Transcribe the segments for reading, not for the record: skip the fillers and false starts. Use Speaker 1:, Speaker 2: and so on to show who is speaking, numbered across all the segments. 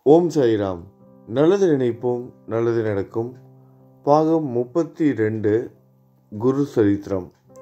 Speaker 1: ஓம் சாய்ராம். நல்லது நினைப்போம், நல்லது நடக்கும். பாகம் 32, குரு சரித்திரம்.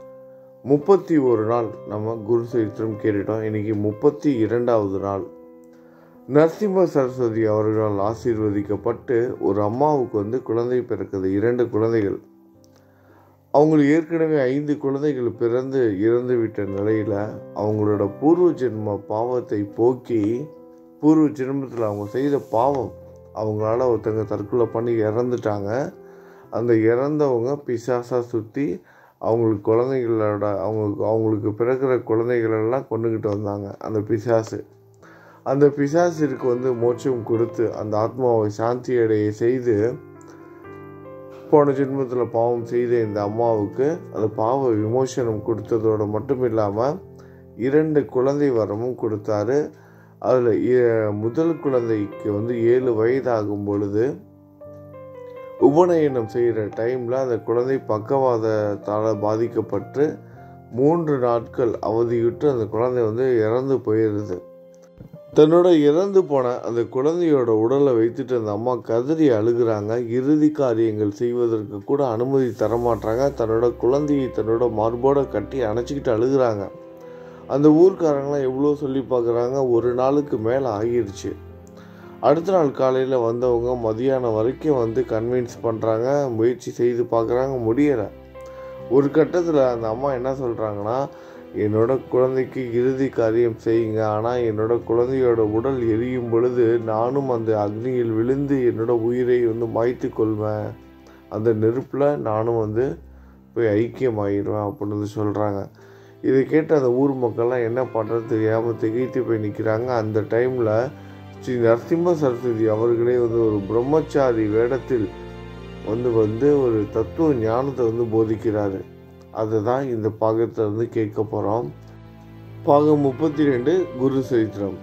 Speaker 1: 31 நாள் நம்ம குரு சரித்திரம் கேட்டுட்டோம். இன்னைக்கு 32வது நாள். நரசிம்ம சரஸ்வதி அவர்களால் ஆசீர்வதிக்கப்பட்டு ஒரு அம்மாவுக்கு குழந்தை பிறக்குது. 2 குழந்தைகள். அவங்களுக்கு ஏற்கனவே 5 குழந்தைகள் பிறந்து இறந்து விட்ட நிலையில் அவங்களோட பூர்வ ஜென்ம பாவத்தை போக்கி, பூர்வ ஜென்மத்தில் அவங்க செய்த பாவம், அவங்களால ஒருத்தங்க தற்கொலை பண்ணி இறந்துட்டாங்க. அந்த இறந்தவங்க பிசாசாக சுற்றி அவங்களுக்கு குழந்தைகளோட அவங்களுக்கு பிறக்கிற குழந்தைகளெல்லாம் கொண்டுக்கிட்டு வந்தாங்க. அந்த பிசாசிற்கு மோட்சம் கொடுத்து அந்த ஆத்மாவை சாந்தி அடைய செய்து, போன ஜென்மத்தில் பாவம் செய்த இந்த அம்மாவுக்கு அந்த பாவ விமோசனம் கொடுத்ததோடு மட்டும் இல்லாமல் 2 குழந்தை வரமும் கொடுத்தாரு. அதில் முதல் குழந்தைக்கு 7 வயதாகும் பொழுது உபநயனம் செய்கிற டைமில் அந்த குழந்தை பக்கவாதத்தால் பாதிக்கப்பட்டு 3 நாட்கள் அவதியுற்று அந்த குழந்தை இறந்து போயிடுது. தன்னோட இறந்து போன அந்த குழந்தையோட உடலை வைத்துட்டு அந்த அம்மா கதறி அழுகிறாங்க. இறுதி காரியங்கள் செய்வதற்கு கூட அனுமதி தரமாட்டாங்க. தன்னோட குழந்தையை தன்னோட மார்போட கட்டி அணைச்சிக்கிட்டு அழுகிறாங்க. அந்த ஊர்க்காரங்களாம் எவ்வளோ சொல்லி பார்க்குறாங்க. ஒரு நாளுக்கு மேலே ஆகிடுச்சு. அடுத்த நாள் காலையில் வந்தவங்க மதியானம் வரைக்கும் கன்வின்ஸ் பண்ணுறாங்க, முயற்சி செய்து பார்க்குறாங்க, முடியலை. ஒரு கட்டத்தில் அந்த அம்மா என்ன சொல்கிறாங்கன்னா, என்னோட குழந்தைக்கு இறுதி காரியம் செய்யுங்க, ஆனால் என்னோட குழந்தையோட உடல் எரியும் பொழுது நானும் அந்த அக்னியில் விழுந்து என்னோட உயிரை மாய்த்து கொள்வேன், அந்த நெருப்பில் நானும் போய் ஐக்கியமாகிடுவேன் அப்படின்னு சொல்கிறாங்க. இதை கேட்டு அந்த ஊர் மக்கள்லாம் என்ன பண்ணுறது தெரியாமல் திகைத்து போய் நிற்கிறாங்க. அந்த டைமில் ஸ்ரீ நரசிம்ம சரஸ்வதி அவர்களே ஒரு பிரம்மச்சாரி வேடத்தில் ஒரு தத்துவ ஞானத்தை போதிக்கிறாரு. அதை தான் இந்த பாகத்தில் கேட்க போகிறோம். பாகம் 32, குரு சரித்திரம்.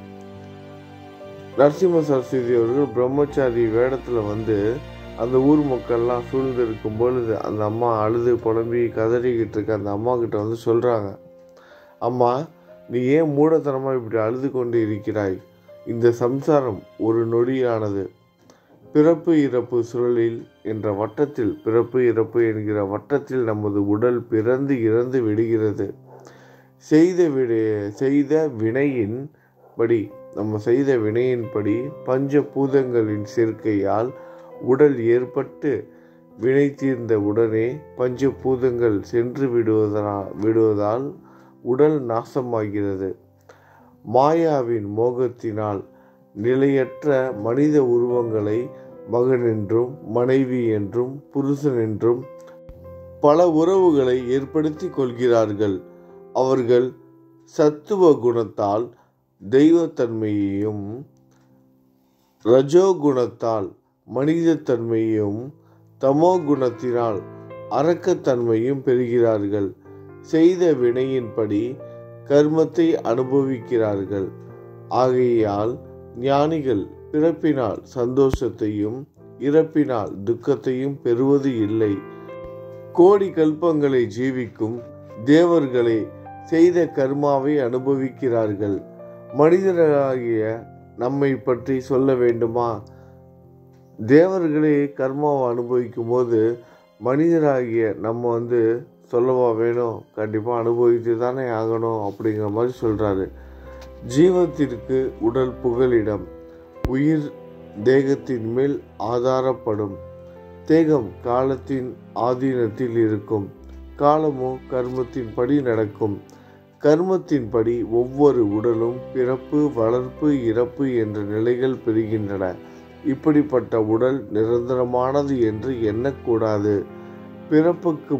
Speaker 1: நரசிம்ம சரஸ்வதி அவர்கள் பிரம்மச்சாரி வேடத்தில் அந்த ஊர் மக்கள்லாம் சூழ்ந்திருக்கும் பொழுது அந்த அம்மா அழுது புலம்பி கதறிக்கிட்டு இருக்க அந்த அம்மா கிட்ட சொல்கிறாங்க, அம்மா, நீ ஏன் மூடத்தனமாக இப்படி அழுது கொண்டு இருக்கிறாய்? இந்த சம்சாரம் ஒரு நொடியானது. பிறப்பு இறப்பு சுழலில் என்ற வட்டத்தில், பிறப்பு இறப்பு என்கிற வட்டத்தில் நமது உடல் பிறந்து இறந்து விடுகிறது. செய்த வினையின்படி பஞ்சபூதங்களின் சேர்க்கையால் உடல் ஏற்பட்டு வினை தீர்ந்த உடனே பஞ்சபூதங்கள் சென்று விடுவதால் உடல் நாசமாகிறது. மாயாவின் மோகத்தினால் நிலையற்ற மனித உருவங்களை மகன் என்றும் மனைவி என்றும் புருஷன் என்றும் பல உறவுகளை ஏற்படுத்தி கொள்கிறார்கள். அவர்கள் சத்துவ குணத்தால் தெய்வத்தன்மையையும் ரஜோகுணத்தால் மனிதத்தன்மையும் தமோ குணத்தினால் அரக்கத்தன்மையும் பெறுகிறார்கள். செய்த வினையின்படி கர்மத்தை அனுபவிக்கிறார்கள். ஆகையால் ஞானிகள் பிறப்பினால் சந்தோஷத்தையும் இறப்பினால் துக்கத்தையும் பெறுவது இல்லை. கோடி கல்பங்களை ஜீவிக்கும் தேவர்களே செய்த கர்மாவை அனுபவிக்கிறார்கள். மனிதராகிய நம்மை பற்றி சொல்ல வேண்டுமா? தேவர்களே கர்மாவை அனுபவிக்கும் போது மனிதராகிய நம்ம சொல்லவா வேணும்? கண்டிப்பாக அனுபவித்து தானே ஆகணும் அப்படிங்கிற மாதிரி சொல்கிறாரு. ஜீவத்திற்கு உடல் புகலிடம். உயிர் தேகத்தின் மேல் ஆதாரப்படும். தேகம் காலத்தின் ஆதீனத்தில் இருக்கும். காலமோ கர்மத்தின் படி நடக்கும். கர்மத்தின் படி ஒவ்வொரு உடலும் பிறப்பு, வளர்ப்பு, இறப்பு என்ற நிலைகள் பெறுகின்றன. இப்படிப்பட்ட உடல் நிரந்தரமானது என்று எண்ணக்கூடாது. பிறப்புக்கு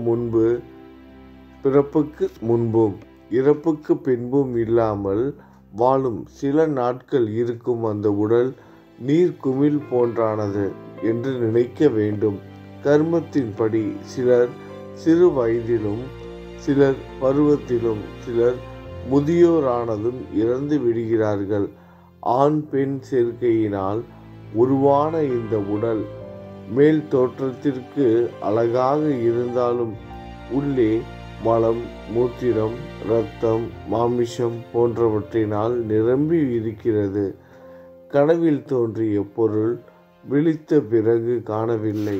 Speaker 1: முன்பும் இறப்புக்கு பின்பும் இல்லாமல் வாழும் சில நாட்கள் இருக்கும் அந்த உடல் நீர்க்குமிழ் போன்றானது என்று நினைக்க வேண்டும். கர்மத்தின்படி சிலர் சிறு வயதிலும், சிலர் பருவத்திலும், சிலர் முதியோரானதும் இறந்து விடுகிறார்கள். ஆண் பெண் சேர்க்கையினால் உருவான இந்த உடல் மேல் தோற்றத்திற்கு அழகாக இருந்தாலும் உள்ளே மலம், மூத்திரம், இரத்தம், மாமிசம் போன்றவற்றினால் நிரம்பி இருக்கிறது. கனவில் தோன்றிய பொருள் விழித்த பிறகு காணவில்லை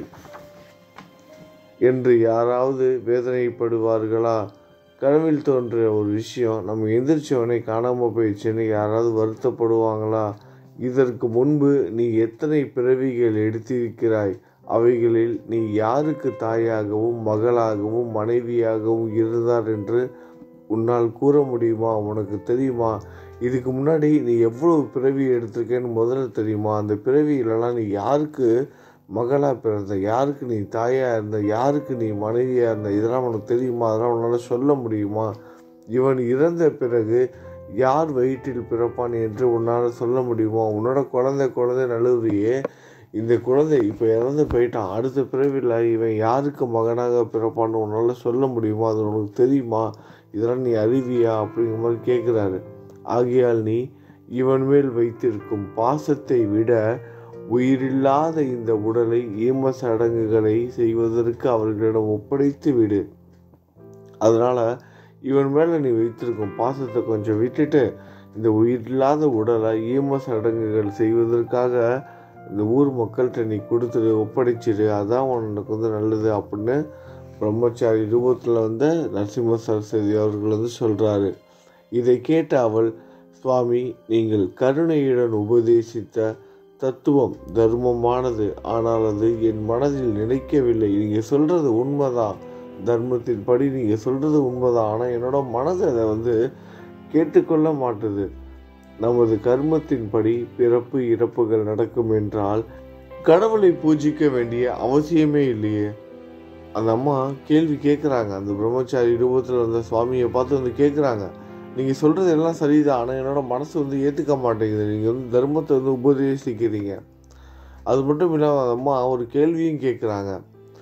Speaker 1: என்று யாராவது வேதனைப்படுவார்களா? கனவில் தோன்றிய ஒரு விஷயம் நம்ம எந்திரிச்சவனை காணாமல் போயிடுச்சுன்னு யாராவது வருத்தப்படுவாங்களா? இதற்கு முன்பு நீ எத்தனை பிறவிகள் எடுத்திருக்கிறாய்? அவைகளில் நீ யாருக்கு தாயாகவும் மகளாகவும் மனைவியாகவும் இருந்தார் என்று உன்னால் கூற முடியுமா? உனக்கு தெரியுமா? இதுக்கு முன்னாடி நீ எவ்வளவு பிறவி எடுத்திருக்கேன்னு முதல்ல தெரியுமா? அந்த பிறவியிலலாம் நீ யாருக்கு மகளாக பிறந்த, யாருக்கு நீ தாயாக இருந்த, யாருக்கு நீ மனைவியாக இருந்த, இதெல்லாம் உனக்கு தெரியுமா? அதெல்லாம் உன்னால் சொல்ல முடியுமா? இவன் இறந்த பிறகு யார் வயிற்றில் பிறப்பான் என்று உன்னால் சொல்ல முடியுமா? உன்னோட குழந்தை நழுவியே இந்த குழந்தை இப்போ இறந்து போயிட்டான், அடுத்த பிறவியில் இவன் யாருக்கு மகனாக பிறப்பான்னு உன்னால் சொல்ல முடியுமா? அது உனக்கு தெரியுமா? இதெல்லாம் நீ அறிவியா? அப்படிங்கிற மாதிரி கேட்குறாரு. ஆகையால் நீ இவன் மேல் வைத்திருக்கும் பாசத்தை விட உயிரில்லாத இந்த உடலை ஈம சடங்குகளை செய்வதற்கு அவர்களிடம் ஒப்படைத்து விடு. அதனால இவன் மேல நீ வைத்திருக்கும் பாசத்தை கொஞ்சம் விட்டுட்டு இந்த உயிரில்லாத உடலை ஈம சடங்குகள் செய்வதற்காக இந்த ஊர் மக்கள்கிட்ட நீ கொடுத்துடு, ஒப்படைச்சிடு, அதான் உனக்கு நல்லது அப்படின்னு பிரம்மச்சாரி ரூபத்தில் நரசிம்ம சரஸ்வதி அவர்கள் சொல்றாரு. இதை கேட்ட அவள், சுவாமி, நீங்கள் கருணையுடன் உபதேசித்த தத்துவம் தர்மமானது, ஆனால் அது என் மனதில் நினைக்கவில்லை. நீங்கள் சொல்கிறது உண்மைதான், தர்மத்தின் படி நீங்கள் சொல்கிறது உண்மைதான், ஆனால் என்னோட மனது அதை கேட்டுக்கொள்ள மாட்டுது. நமது கர்மத்தின் படி பிறப்பு இறப்புகள் நடக்கும் என்றால் கடவுளை பூஜிக்க வேண்டிய அவசியமே இல்லையே. அந்த அம்மா கேள்வி கேட்குறாங்க. அந்த பிரம்மச்சாரி ரூபத்தில் சுவாமியை பார்த்து கேட்குறாங்க, நீங்கள் சொல்கிறது எல்லாம் சரிதான், ஆனால் என்னோடய மனசு ஏற்றுக்க மாட்டேங்குது. நீங்கள் தர்மத்தை உபதேசிக்கிறீங்க. அது மட்டும் இல்லாமல் அந்த அம்மா ஒரு கேள்வியும் கேட்குறாங்க.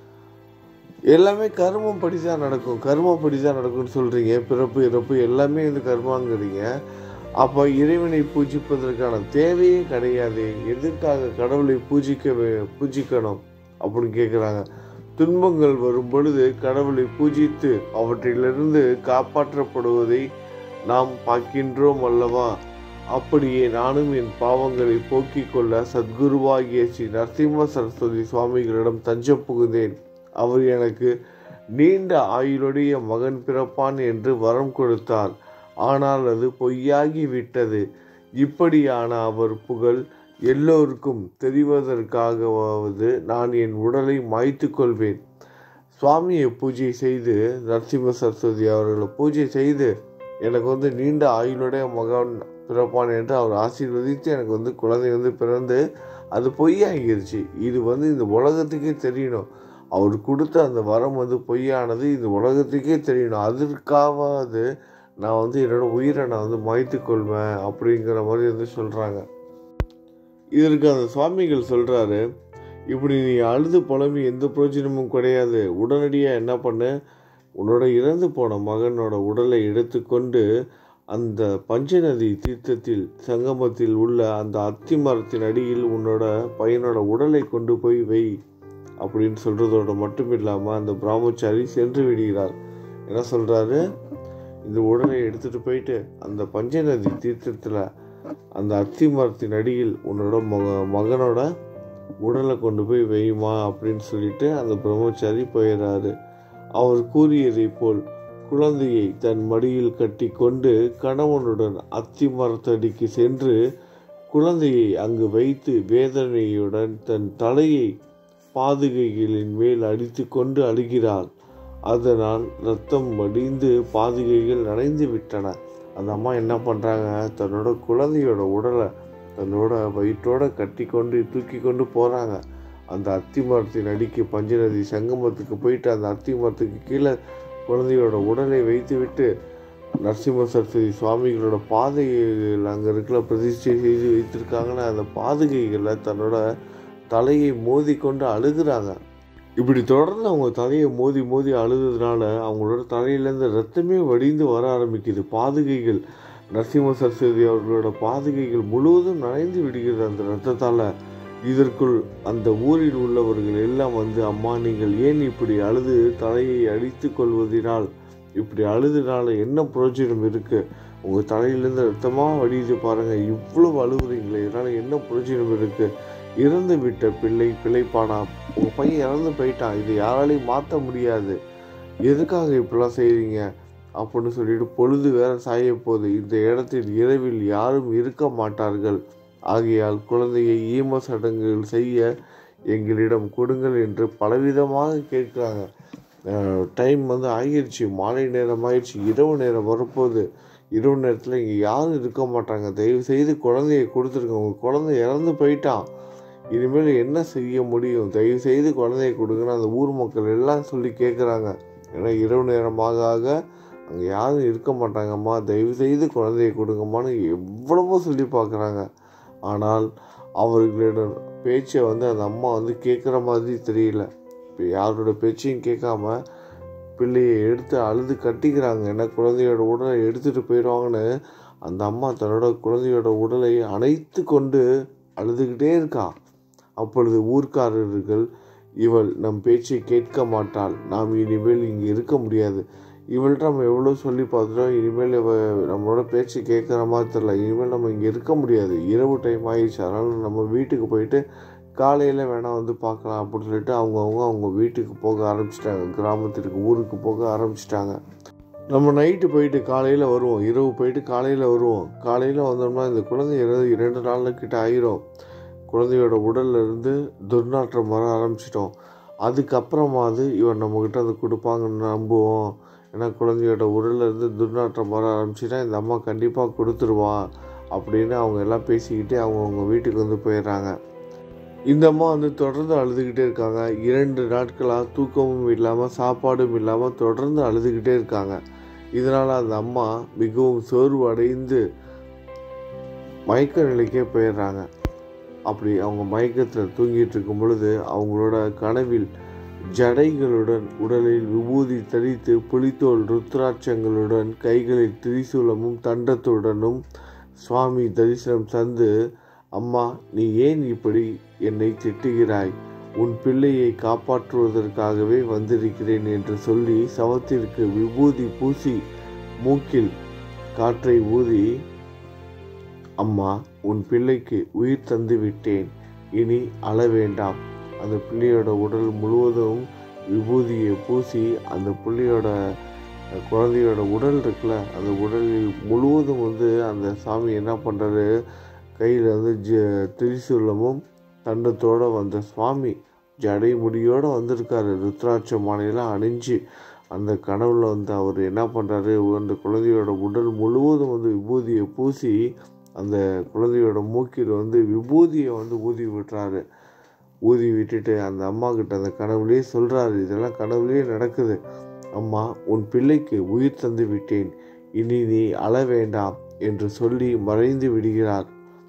Speaker 1: எல்லாமே கர்மம் படி தான் நடக்கும், கர்மப்படி தான் நடக்கும்னு சொல்கிறீங்க, பிறப்பு இறப்பு எல்லாமே கர்மாங்கிறீங்க. அப்போ இறைவனை பூஜிப்பதற்கான தேவையே கிடையாது, எதற்காக கடவுளை பூஜிக்கணும் அப்படின்னு கேட்குறாங்க. துன்பங்கள் வரும் பொழுது கடவுளை பூஜித்து அவற்றிலிருந்து காப்பாற்றப்படுவதை நாம் பார்க்கின்றோம் அல்லவா? அப்படியே நானும் என் பாவங்களை போக்கிக் கொள்ள சத்குருவாகிய ஸ்ரீ நரசிம்ம சரஸ்வதி சுவாமிகளிடம் தஞ்சம் புகுந்தேன். அவர் எனக்கு நீண்ட ஆயுளுடைய மகன் பிறப்பான் என்று வரம் கொடுத்தார். ஆனால் அது பொய்யாகி விட்டது. இப்படியான அவர் புகழ் எல்லோருக்கும் தெரிவதற்காகவாவது நான் என் உடலை மாய்த்து கொள்வேன். சுவாமியை பூஜை செய்து, நரசிம்ம சரஸ்வதி அவர்களை பூஜை செய்து எனக்கு நீண்ட ஆயுளுடைய மகன் பிறப்பான் என்று அவர் ஆசீர்வதித்து எனக்கு குழந்தை பிறந்து அது பொய்யாகிருச்சு. இது இந்த உலகத்துக்கே தெரியணும். அவர் கொடுத்த அந்த வரம் பொய்யானது இந்த உலகத்துக்கே தெரியணும். அதற்காவது நான் என்னோட உயிரை நான் மாய்த்து கொள்வேன் அப்படிங்கிற மாதிரி சொல்கிறாங்க. இதற்கு அந்த சுவாமிகள் சொல்கிறாரு, இப்படி நீ அழுது புலம்பி எந்த பிரயோஜனமும் கிடையாது. உடனடியாக என்ன பண்ணு, உன்னோட இறந்து போன மகனோட உடலை எடுத்துக்கொண்டு அந்த பஞ்சநதி தீர்த்தத்தில் சங்கமத்தில் உள்ள அந்த அத்தி மரத்தின் அடியில் உன்னோட பையனோட உடலை கொண்டு போய் வை அப்படின்னு சொல்கிறதோட மட்டும் இல்லாமல் அந்த பிரம்மச்சாரி சென்று விடுகிறார். என்ன சொல்கிறாரு, இந்த உடலை எடுத்துகிட்டு போயிட்டு அந்த பஞ்சநதி தீர்த்தத்தில் அந்த அத்தி மரத்தின் அடியில் உன்னோட மகனோட உடலை கொண்டு போய் வையுமா அப்படின்னு சொல்லிட்டு அந்த பிரம்மச்சாரி போயிடுறாரு. அவர் கூறியதை போல் குழந்தையை தன் மடியில் கட்டி கொண்டு கணவனுடன் அத்தி மரத்தடிக்கு சென்று குழந்தையை அங்கு வைத்து வேதனையுடன் தன் தலையை பாதுகைகளின் மேல் அடித்து கொண்டு அழுகிறாள். அதனால் இரத்தம் வடிந்து பாதுகைகள் நனைந்து விட்டன. அந்த அம்மா என்ன பண்ணுறாங்க, தன்னோட குழந்தையோட உடலை தன்னோட வயிற்றோட கட்டி கொண்டு தூக்கி கொண்டு போகிறாங்க. அந்த அத்தி மரத்தின் அடிக்கு பஞ்சநதி சங்கமத்துக்கு போயிட்டு அந்த அத்தி மரத்துக்கு கீழே குழந்தையோட உடலை வைத்து விட்டு நரசிம்ம சரஸ்வதி சுவாமிகளோட பாதைகள் அங்கே இருக்கிற பிரதிஷ்டை செய்து வைத்திருக்காங்கன்னா அந்த பாதுகைகளில் தன்னோட தலையை மோதி கொண்டு அழுகிறாங்க. இப்படி தொடர்ந்து அவங்க தலையை மோதி மோதி அழுதுனால அவங்களோட தலையிலேருந்து ரத்தமே வடிந்து வர ஆரம்பிக்குது. பாதுகைகள் நரசிம்ம சரஸ்வதி அவர்களோட பாதுகைகள் முழுவதும் நனைந்து விடுகிறது அந்த ரத்தத்தால். இதற்குள் அந்த ஊரில் உள்ளவர்கள் எல்லாம் அம்மா, நீங்கள் ஏன் இப்படி அழுது தலையை அடித்து கொள்வதனால் இப்படி அழுதுனால என்ன பிரயோஜனம் இருக்கு? உங்கள் தலையிலேருந்து ரத்தமாக வடியுது பாருங்கள், இவ்வளோ அழுகுறீங்களே, இதனால் என்ன பிரயோஜனம் இருக்குது? இறந்து விட்ட பிழைப்பானா? உங்கள் பையன் இறந்து போயிட்டான், இது யாராலையும் மாற்ற முடியாது, எதுக்காக இப்படிலாம் செய்கிறீங்க அப்படின்னு சொல்லிட்டு பொழுது வேற சாய போகுது, இந்த இடத்தில் இரவில் யாரும் இருக்க மாட்டார்கள், ஆகையால் குழந்தையை ஈம சடங்குகள் செய்ய எங்களிடம் கொடுங்கள் என்று பலவிதமாக கேட்குறாங்க. டைம் ஆகிடுச்சு, மாலை நேரம் ஆயிடுச்சு, இரவு நேரம் வரப்போகுது, இரவு நேரத்தில் இங்கே யாரும் இருக்க மாட்டாங்க, தயவு செய்து குழந்தைய கொடுத்துருங்க, உங்கள் குழந்தை இறந்து போயிட்டான், இனிமேல் என்ன செய்ய முடியும், தயவு செய்து குழந்தைய கொடுங்கன்னு அந்த ஊர் மக்கள் எல்லாம் சொல்லி கேட்குறாங்க. ஏன்னா இரவு நேரமாக அங்கே யாரும் இருக்க மாட்டாங்கம்மா, தயவு செய்து குழந்தைய கொடுங்கம்மான்னு எவ்வளவோ சொல்லி பார்க்குறாங்க. ஆனால் அவர்களோட பேச்சை அந்த அம்மா கேட்குற மாதிரி தெரியல. இப்போ யாரோட பேச்சையும் கேட்காம பிள்ளையை எடுத்து அழுது கட்டிக்கிறாங்க. ஏன்னா குழந்தையோட உடலை எடுத்துகிட்டு போயிடுவாங்கன்னு அந்த அம்மா தன்னோட குழந்தையோட உடலை அணைத்து கொண்டு அழுதுகிட்டே இருக்கா. அப்பொழுது ஊர்க்காரர்கள், இவள் நம் பேச்சை கேட்க மாட்டாள், நாம் இனிமேல் இங்கே இருக்க முடியாது, இவள்கிட்ட நம்ம எவ்வளோ சொல்லி பார்த்துட்டோம், இனிமேல் நம்மளோட பேச்சை கேட்குற மாதிரி தெரியல, இனிமேல் நம்ம இங்கே இருக்க முடியாது, இரவு டைம் ஆகிடுச்சு, அதனால் நம்ம வீட்டுக்கு போயிட்டு காலையில் வேணால் பார்க்கலாம் அப்படின்னு சொல்லிட்டு அவங்க வீட்டுக்கு போக ஆரம்பிச்சிட்டாங்க. கிராமத்திற்கு ஊருக்கு போக ஆரம்பிச்சிட்டாங்க. நம்ம நைட்டு போயிட்டு காலையில் வருவோம், இரவு போயிட்டு காலையில் வருவோம், காலையில் வந்தோம்னா இந்த குழந்தை 2 நாளுக்கிட்ட ஆயிரும், குழந்தையோட உடல்லேருந்து துர்நாற்றம் வர ஆரம்பிச்சிட்டோம், அதுக்கப்புறமாவது இவன் நம்மக்கிட்ட கொடுப்பாங்கன்னு நம்புவோம். ஏன்னா குழந்தையோட உடல்லேருந்து துர்நாற்றம் வர ஆரம்பிச்சுன்னா இந்த அம்மா கண்டிப்பாக கொடுத்துருவா அப்படின்னு அவங்க எல்லாம் பேசிக்கிட்டே அவங்க வீட்டுக்கு போயிடுறாங்க. இந்த அம்மா தொடர்ந்து அழுதுகிட்டே இருக்காங்க. 2 நாட்களாக தூக்கமும் இல்லாமல் சாப்பாடும் இல்லாமல் தொடர்ந்து அழுதுகிட்டே இருக்காங்க. இதனால் அந்த அம்மா மிகவும் சோர்வு அடைந்து மயக்க நிலைக்கே போயிடுறாங்க. அப்படி அவங்க மயக்கத்தில் தூங்கிட்டு இருக்கும் பொழுது அவங்களோட கனவில் ஜடைகளுடன் உடலில் விபூதி தரித்து புலித்தோல் ருத்ராட்சங்களுடன் கைகளில் திரிசூலமும் தண்டத்துடனும் சுவாமி தரிசனம் தந்து, அம்மா நீ ஏன் இப்படி என்னை திட்டுகிறாய், உன் பிள்ளையை காப்பாற்றுவதற்காகவே வந்திருக்கிறேன் என்று சொல்லி சவத்திற்கு விபூதி பூசி மூக்கில் காற்றை ஊதி, அம்மா உன் பிள்ளைக்கு உயிர் தந்து விட்டேன், இனி அழ வேண்டாம். அந்த பிள்ளையோட உடல் முழுவதும் விபூதியை பூசி அந்த பிள்ளையோட குழந்தையோட உடல் இருக்குல்ல, அந்த உடலில் முழுவதும் அந்த சாமி என்ன பண்ணுறாரு, கையில் திரிசூலமும் தண்டத்தோடு வந்த சுவாமி ஜடை முடியோடு வந்திருக்காரு, ருத்ராட்ச மாலையெல்லாம் அணிஞ்சு. அந்த கனவுல அவர் என்ன பண்ணுறாரு, அந்த குழந்தையோட உடல் முழுவதும் விபூதியை பூசி அந்த குழந்தையோட மூக்கில் விபூதியை ஊதி விட்டுறாரு. ஊதி விட்டுட்டு அந்த அம்மா கிட்ட அந்த கனவுலேயே சொல்கிறாரு, இதெல்லாம் கனவுலேயே நடக்குது, அம்மா உன் பிள்ளைக்கு உயிர் தந்து விட்டேன், இனி நீ அழ வேண்டாம் என்று சொல்லி மறைந்து விடுகிறார்.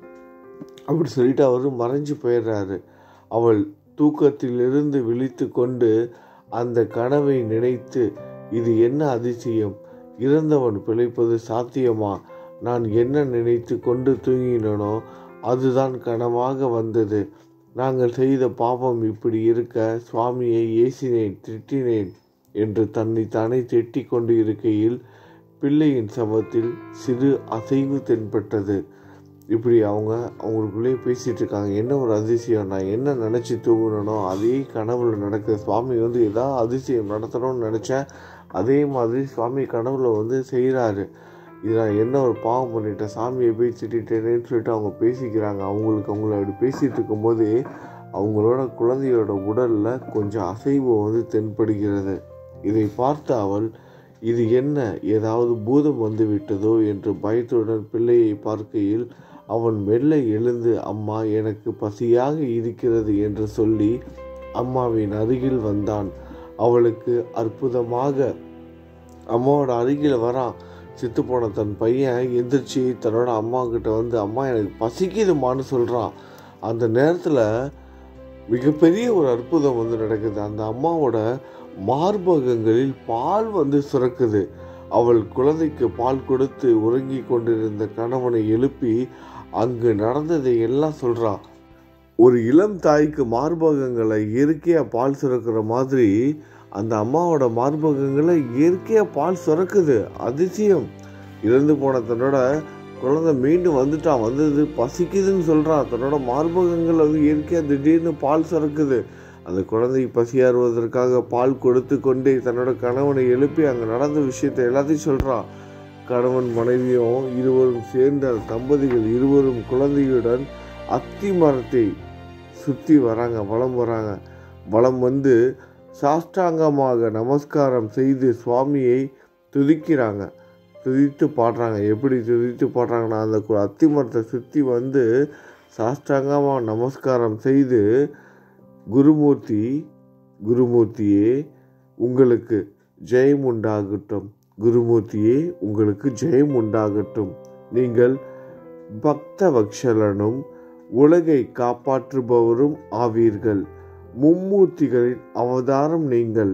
Speaker 1: அப்படி சொல்லிட்டு அவர் மறைஞ்சு போயிடுறாரு. அவள் தூக்கத்திலிருந்து விழித்து கொண்டு அந்த கனவை நினைத்து, இது என்ன அதிசயம், இறந்தவன் பிழைப்பது சாத்தியமா, நான் என்ன நினைத்து கொண்டு தூங்கினனோ அதுதான் கனவாக வந்தது, நாங்கள் செய்த பாவம் இப்படி இருக்க சுவாமியை ஏசினேன் திட்டினேன் என்று தன்னைத்தானே திட்டி கொண்டு இருக்கையில் பிள்ளையின் சமத்தில் சிறு அசைவு தென்பட்டது. இப்படி அவங்களுக்குள்ளேயே பேசிகிட்டு இருக்காங்க. என்ன ஒரு அதிசயம், நான் என்ன நினச்சி தூங்கினோ அதே கனவுல நடக்குது, சுவாமி ஏதாவது அதிசயம் நடத்தணும்னு நினச்சேன், அதே மாதிரி சுவாமி கனவுல செய்கிறாரு, இது நான் என்ன ஒரு பாவம் பண்ணிட்டேன், சாமியை போய் திட்டேனேன்னு சொல்லிட்டு அவங்க பேசிக்கிறாங்க. அவங்கள அப்படி பேசிகிட்டு இருக்கும்போது அவங்களோட குழந்தையோட உடலில் கொஞ்சம் அசைவு தென்படுகிறது. இதை பார்த்த அவள், இது என்ன, ஏதாவது பூதம் விட்டதோ என்று பயத்துடன் பிள்ளையை பார்க்கையில் அவன் மெல்ல எழுந்து, அம்மா எனக்கு பசியாக இருக்கிறது என்று சொல்லி அம்மாவின் அருகில் வந்தான். அவளுக்கு அற்புதமாக அம்மாவோட அருகில் வரான். செத்து போன தன் பையன் எந்திரிச்சு தன்னோட அம்மா கிட்ட அம்மா எனக்கு பசிக்குதுமான்னு சொல்கிறான். அந்த நேரத்தில் மிகப்பெரிய ஒரு அற்புதம் நடக்குது. அந்த அம்மாவோட மார்பகங்களில் பால் சுரக்குது. அவள் குழந்தைக்கு பால் கொடுத்து உறங்கி கொண்டிருந்த கணவனை எழுப்பி அங்கு நடந்ததை எல்லாம் சொல்கிறான். ஒரு இளம் தாய்க்கு மார்பகங்களை இயற்கையாக பால் சுரக்கிற மாதிரி அந்த அம்மாவோட மார்பகங்களை இயற்கையாக பால் சுரக்குது. அதிசயம். இறந்து போன தன்னோட குழந்தை மீண்டும் வந்துட்டான். வந்தது பசிக்குதுன்னு சொல்கிறான். தன்னோட மார்பகங்கள் வந்து இயற்கையாக திடீர்னு பால் சுரக்குது. அந்த குழந்தை பசியாறுவதற்காக பால் கொடுத்து கொண்டே தன்னோட கணவனை எழுப்பி அங்கே நடந்த விஷயத்தை எல்லாத்தையும் சொல்கிறான். கணவன் மனைவியும் இருவரும் சேர்ந்த தம்பதிகள் இருவரும் குழந்தையுடன் அத்தி மரத்தை சுற்றி வராங்க, வலம் வராங்க. வலம் வந்து சாஷ்டாங்கமாக நமஸ்காரம் செய்து சுவாமியை துதிக்கிறாங்க, துதித்து பாடுறாங்க. எப்படி துதித்து பாடுறாங்கன்னா, அந்த அத்தி மரத்தை சுற்றி வந்து சாஷ்டாங்கமாக நமஸ்காரம் செய்து, குருமூர்த்தியே உங்களுக்கு ஜெயம் உண்டாகட்டும், குருமூர்த்தியே உங்களுக்கு ஜெயம் உண்டாகட்டும். நீங்கள் பக்த வக்ஷலனும் உலகை காப்பாற்றுபவரும் ஆவீர்கள். மும்மூர்த்திகளின் அவதாரம் நீங்கள்.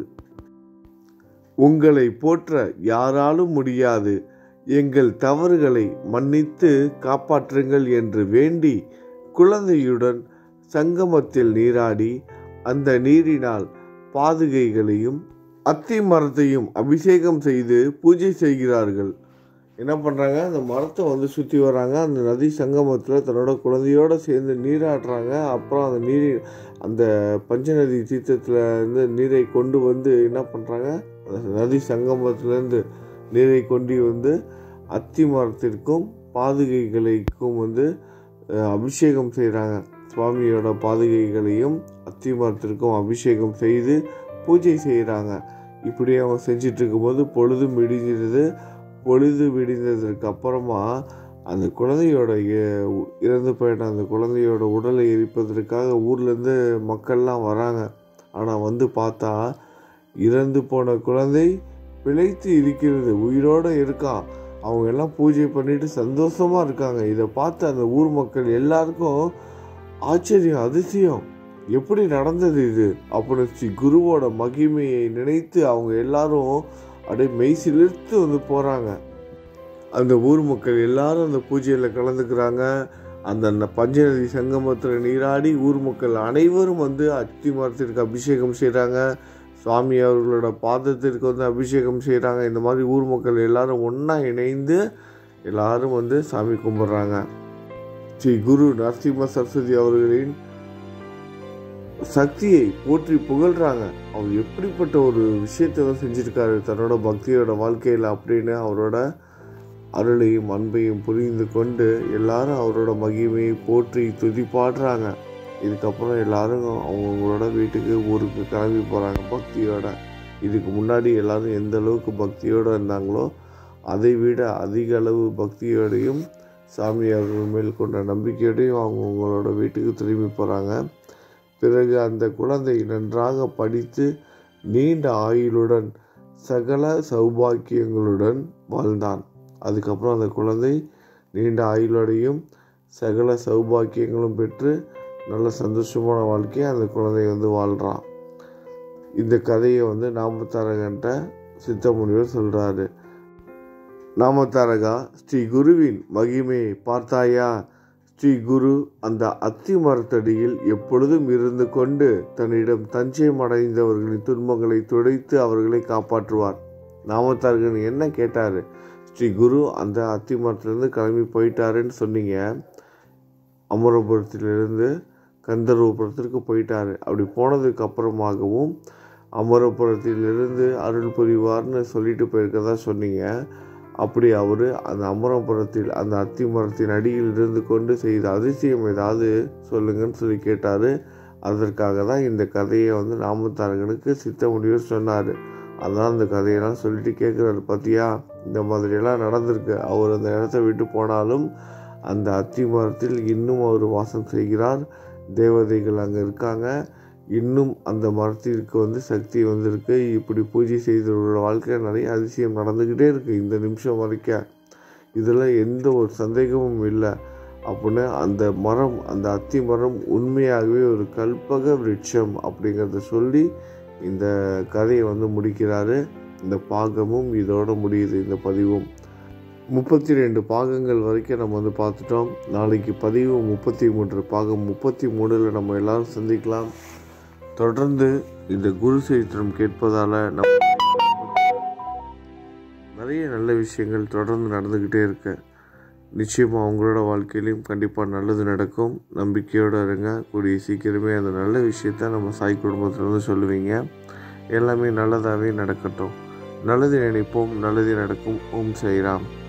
Speaker 1: உங்களை போற்ற யாராலும் முடியாது. எங்கள் தவறுகளை மன்னித்து காப்பாற்றுங்கள் என்று வேண்டி குழந்தையுடன் சங்கமத்தில் நீராடி அந்த நீரினால் பாதுகைகளையும் அத்தி மரத்தையும் அபிஷேகம் செய்து பூஜை செய்கிறார்கள். என்ன பண்ணுறாங்க, அந்த மரத்தை வந்து சுற்றி வராங்க. அந்த நதி சங்கமத்தில் தன்னோட குழந்தையோடு சேர்ந்து நீராடுறாங்க. அப்புறம் அந்த அந்த பஞ்சநதி தீர்த்தத்தில் இருந்து நீரை கொண்டு வந்து என்ன பண்ணுறாங்க, அந்த நதி சங்கமத்திலேருந்து நீரை கொண்டு வந்து அத்தி மரத்திற்கும் பாதுகைகளுக்கும் வந்து அபிஷேகம் செய்கிறாங்க. சுவாமியோட பாதுகைகளையும் அத்தி மரத்திற்கும் அபிஷேகம் செய்து பூஜை செய்கிறாங்க. இப்படி அவங்க செஞ்சிட்டு இருக்கும்போது பொழுது விடிஞ்சிருது. பொழுது விடிந்ததற்கு அப்புறமா அந்த குழந்தையோட இறந்து போயிட்ட அந்த குழந்தையோட உடலை எரிப்பதற்காக ஊர்லேருந்து மக்கள்லாம் வராங்க. ஆனால் வந்து பார்த்தா இறந்து போன குழந்தை பிழைத்து இருக்கிறது, உயிரோடு இருக்கான். அவங்க எல்லாம் பூஜை பண்ணிட்டு சந்தோஷமாக இருக்காங்க. இதை பார்த்து அந்த ஊர் மக்கள் எல்லாருக்கும் ஆச்சரியம், அதிசயம், எப்படி நடந்தது இது அப்படின்னு ஸ்ரீ குருவோட மகிமையை நினைத்து அவங்க எல்லாரும் அப்படியே மெய் சிலிர்த்து வந்து போகிறாங்க. அந்த ஊர் மக்கள் எல்லாரும் அந்த பூஜையில் கலந்துக்கிறாங்க. அந்த பஞ்சநதி சங்கமத்தில் நீராடி ஊர் மக்கள் அனைவரும் வந்து அத்தி மரத்திற்கு அபிஷேகம் செய்கிறாங்க. சுவாமி அவர்களோட பாதத்திற்கு வந்து அபிஷேகம் செய்கிறாங்க. இந்த மாதிரி ஊர் மக்கள் எல்லாரும் ஒன்றா இணைந்து எல்லாரும் வந்து சாமி கும்பிட்றாங்க. ஸ்ரீ குரு நரசிம்ம சரஸ்வதி அவர்களின் சக்தியை போற்றி புகழ்கிறாங்க. அவர் எப்படிப்பட்ட ஒரு விஷயத்தை தான் செஞ்சுருக்காரு தன்னோட பக்தியோட வாழ்க்கையில் அப்படின்னு அவரோட அருளையும் அன்பையும் புரிந்து கொண்டு எல்லாரும் அவரோட மகிமையை போற்றி துதி பாடுறாங்க. இதுக்கப்புறம் எல்லாரும் அவங்களோட வீட்டுக்கு ஊருக்கு கிளம்பி போகிறாங்க பக்தியோட. இதுக்கு முன்னாடி எல்லாரும் எந்த அளவுக்கு பக்தியோடு இருந்தாங்களோ அதை விட அதிக அளவு பக்தியோடையும் சாமி அவர்கள் மேல் கொண்ட நம்பிக்கையோடையும் அவங்களோட வீட்டுக்கு திரும்பி போகிறாங்க. பிறகு அந்த குழந்தை நன்றாக படித்து நீண்ட ஆயுளுடன் சகல சௌபாக்கியங்களுடன் வாழ்ந்தான். அதுக்கப்புறம் அந்த குழந்தை நீண்ட ஆயுளோடையும் சகல சௌபாக்கியங்களும் பெற்று நல்ல சந்தோஷமான வாழ்க்கையை அந்த குழந்தை வந்து வாழ்கிறான். இந்த கதையை வந்து நாமத்தாரகன்ட்ட சித்த முனிவர் சொல்கிறாரு. நாமத்தாரகா, ஸ்ரீ குருவின் மகிமையை பார்த்தாயா? ஸ்ரீ குரு அந்த அத்தி மரத்தடியில் எப்பொழுதும் இருந்து கொண்டு தன்னிடம் தஞ்சம் அடைந்தவர்களின் துன்பங்களை துடைத்து அவர்களை காப்பாற்றுவார். நாமத்தாரகன் என்ன கேட்டார்? ஸ்ரீ குரு அந்த அத்தி மரத்திலிருந்து கிளம்பி போயிட்டாருன்னு சொன்னீங்க. அமரபுரத்திலிருந்து கந்தர்வபுரத்திற்கு போயிட்டாரு. அப்படி போனதுக்கு அப்புறமாகவும் அமரபுரத்திலிருந்து அருள் புரிவார்னு சொல்லிட்டு போயிருக்கதா சொன்னீங்க. அப்படி அவர் அந்த அமரபுரத்தில் அந்த அத்தி மரத்தின் அடியில் இருந்து கொண்டு செய்த அதிசயம் ஏதாவது சொல்லுங்கன்னு சொல்லி கேட்டார். அதற்காக தான் இந்த கதையை வந்து நாமத்தாரகனுக்கு சித்த முனிவர் சொன்னார். அதான் அந்த கதையெல்லாம் சொல்லிட்டு கேட்குறாரு. பார்த்தியா, இந்த மாதிரியெல்லாம் நடந்திருக்கு. அவர் அந்த இடத்த விட்டு போனாலும் அந்த அத்தி மரத்தில் இன்னும் அவர் வாசம் செய்கிறார். தேவதைகள் அங்கே இருக்காங்க. இன்னும் அந்த மரத்திற்கு வந்து சக்தி வந்திருக்கு. இப்படி பூஜை செய்தவர்களோட வாழ்க்கையில் நிறைய அதிசயம் நடந்துக்கிட்டே இருக்குது இந்த நிமிஷம் வரைக்கும். இதில் எந்த ஒரு சந்தேகமும் இல்லை அப்படின்னு அந்த மரம், அந்த அத்தி மரம் உண்மையாகவே ஒரு கல்பக விருட்சம் அப்படிங்கிறத சொல்லி இந்த கதையை வந்து முடிக்கிறாரு. இந்த பாகமும் இதோட முடியுது. இந்த பதிவும் 32 பாகங்கள் வரைக்கும் நம்ம வந்து பார்த்துட்டோம். நாளைக்கு பதிவு 33 பாகம் 33ல் நம்ம எல்லாரும் சந்திக்கலாம். தொடர்ந்து இந்த குரு சரித்திரம் கேட்பதால் நல்ல நிறைய நல்ல விஷயங்கள் தொடர்ந்து நடந்துக்கிட்டே இருக்கு. நிச்சயமாக உங்களோட வாழ்க்கையிலையும் கண்டிப்பாக நல்லது நடக்கும். நம்பிக்கையோடு இருங்க. கூடிய சீக்கிரமே அந்த நல்ல விஷயத்த நம்ம சாய் குடும்பத்திலேருந்து சொல்லுவீங்க. எல்லாமே நல்லதாகவே நடக்கட்டும். நல்லது நினைப்போம், நல்லது நடக்கும். ஓம் சாய்ராம்.